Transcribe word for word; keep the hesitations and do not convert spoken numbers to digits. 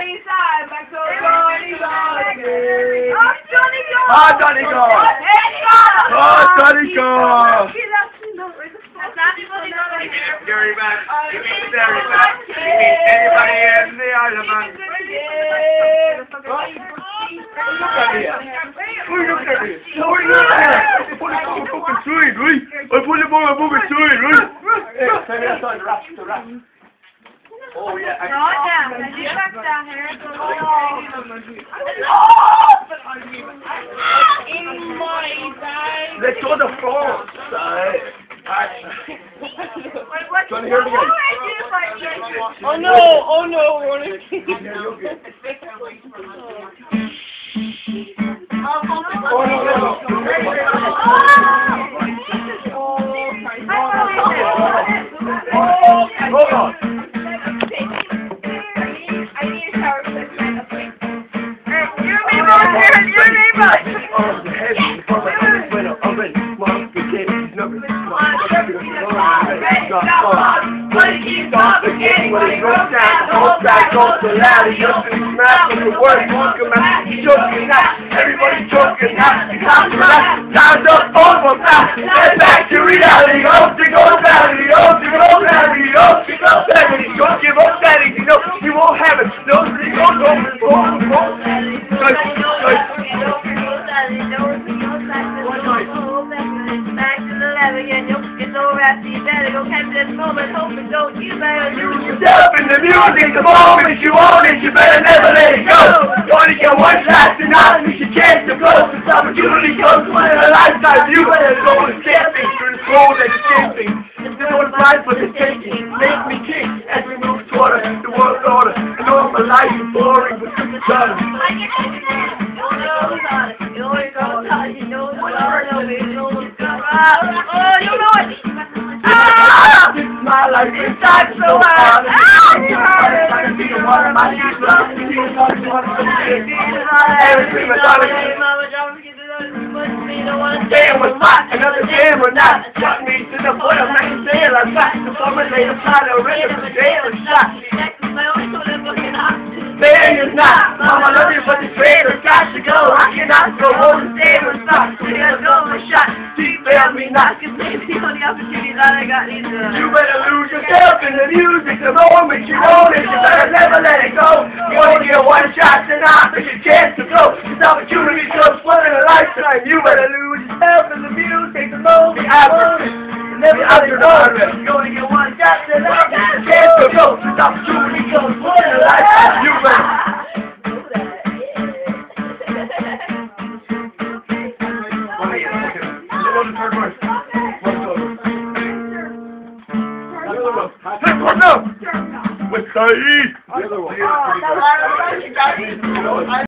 Johnny side, back to Johnny gone again. Oh, Johnny gone! Ah, Johnny gone! Oh, Johnny gone! Gary back. Gary back. Anybody in the island, man? Look at me. Who you looking at me? Who are you looking at? I put it on my fucking side, right? I put it on my fucking side, right? Hey, tell me outside the rap, the rap. Oh, yeah. I Right down. You back down here. In my bag. Let's go to the phone. Alright. Wait, Do you want to hear it again? Oh no, oh no, we're on a Oh, no, no, no. Hold on. I need a shower. You neighbor, you neighbor. Oh, the heavy from my oven, when I'm oven, mom, we can't be nervous. But it keeps on forgetting when it goes down, the whole side goes so loud, it goes to the smash of the word, talking about, he's joking now, everybody's joking now, it's time to relax, time's up, over, back, get back to reality, oh, to go reality, oh, to go reality, oh, to go reality, don't give up sanity, you know, you won't have it, no, you don't go, go, go, you better lose yourself in the music the moment you own it, you better never let it go. You only get one shot and not miss your chance to blow. This opportunity comes once in a lifetime. You better go and stamping through the cold and escaping. There's no time for the taking. Make me king as we move toward the world order. I know my life is boring, but super done. Oh, you know it! Ah! This is my life, inside so hard. Ah! I can see the water in my shoes, but I can see the water in my shoes. Everything my daughter damn was hot, another damn or not. Shot me to the point of making sail. I got the summer later, trying to rid of the daily shot. There is not, mama love you, but the trailer's got to go. I cannot go home and stay with stop. We gotta go my shot. She failed me not. You better lose yourself in the music the moment you own it. You better never let it go. You only get one shot and not miss your chance to go. This opportunity comes once in a lifetime. You better lose yourself in the music the moment you own it. Never out your own. You only get one shot and not miss your chance to go. This opportunity comes once in a lifetime. You better. With the E!